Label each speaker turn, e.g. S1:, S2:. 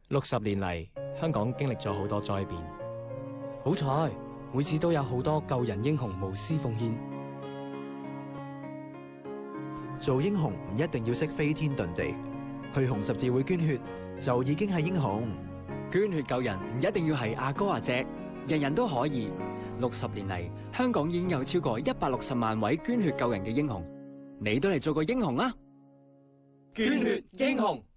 S1: 60年嚟，香港經歷咗好多災變，好彩每次都有好多救人英雄無私奉獻。
S2: 做英雄唔一定要識飛天遁地，去紅十字會捐血就已經係英雄。
S3: 捐血救人唔一定要係阿哥阿姐，人人都可以。60年嚟，香港已經有超過160萬位捐血救人嘅英雄，你都嚟做個英雄啦！
S1: 捐血英雄。